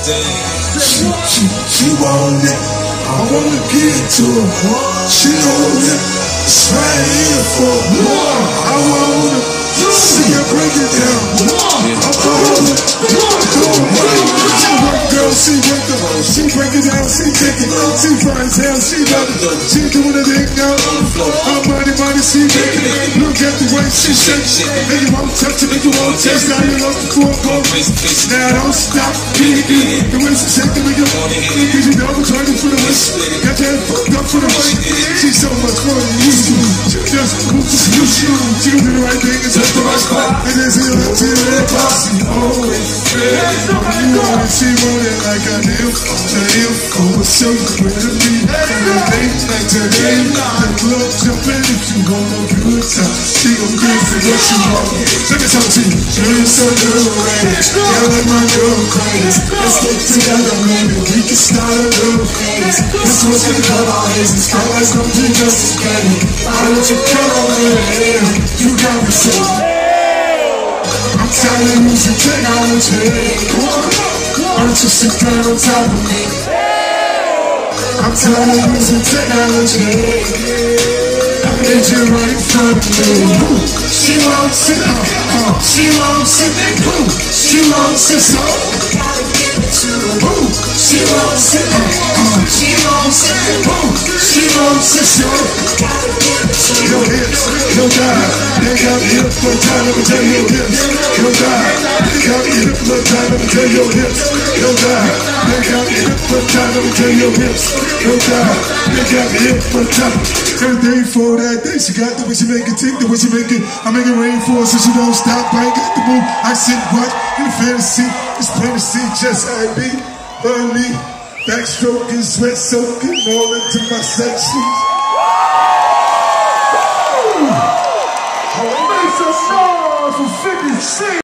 She want it, I wanna give it to her. She knows it, it's right here for more. I wanna see her break it down. I wanna girl, she work up, she break it down, she take it, she fine as hell, she love it, she doing her thing now. Her money, she make it. Look at the way she shake it, make you won't touch it, make you won't taste. Now you love the cool go. Now don't stop, beat it. The way she shake it, make you want it. Cause you know I'm trying for the waist. Got that fucked up for the waist. She's so much more than you do. She just moves to you. She gon' do the right thing and touch the right spot. And then she'll have to the bossy. Always ready. You want it, she want it like I do. I'ma show you where to be. Today, like today, the club jumping if you want a good time. She gon' give you what you want. Let me talk to you. You're so good, right? You're like my girl, crazy. Let's get together, maybe we can start a little phase. This one's gonna cut our heads. It's not like something just as petty. I let you cut on in the air. You got me saying, I'm telling you some technology. Why don't you sit down on top of me? I'm telling you some technology. I need you right in front of me. She wants it, she wants it, she wants it so. She wants it, she wants it, she wants it so. Your hips, your God, they got me up one time, let me tell you your hips. Your God, they got me up one time, let me tell you your hips. Your God, they got me up one time, let me tell you your hips. Your God, they got me up one time. Every day for that day, she got the way she make it tick, the way she make it. I make it rain for her so she don't stop. I ain't got the move, I sit what in the fantasy. It's plain to see just how it be. Burn me, backstroking, sweat soaking, all into my sections. Make some noise for 50 Cent.